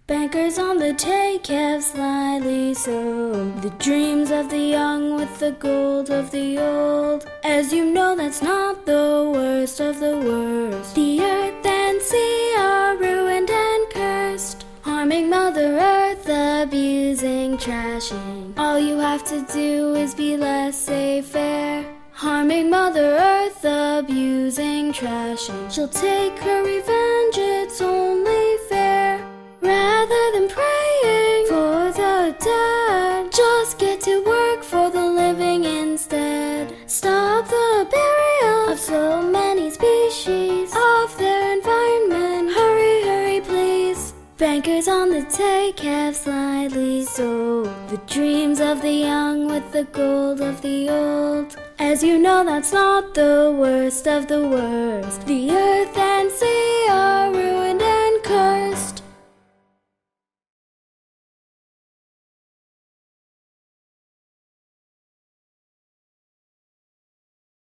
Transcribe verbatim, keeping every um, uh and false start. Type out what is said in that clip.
Bankers on the take have slyly sold the dreams of the young with the gold of the old. As you know, that's not the worst of the worst. The earth and sea are ruined and cursed, harming Mother Earth, abusing, trashing. All you have to do is be laissez-faire. Harming Mother Earth, abusing, trashing. She'll take her revenge, it's only fair. Rather than praying for the dead, just get to work for the living instead. Stop the burial of so many species, of their environment. Hurry, hurry, please. Bankers on the take have slyly sold the dreams of the young with the gold of the old. As you know, that's not the worst of the worst. The earth